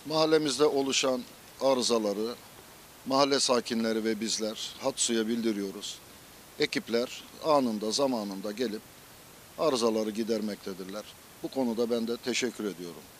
Mahallemizde oluşan arızaları mahalle sakinleri ve bizler Hatsu'ya bildiriyoruz. Ekipler anında zamanında gelip arızaları gidermektedirler. Bu konuda ben de teşekkür ediyorum.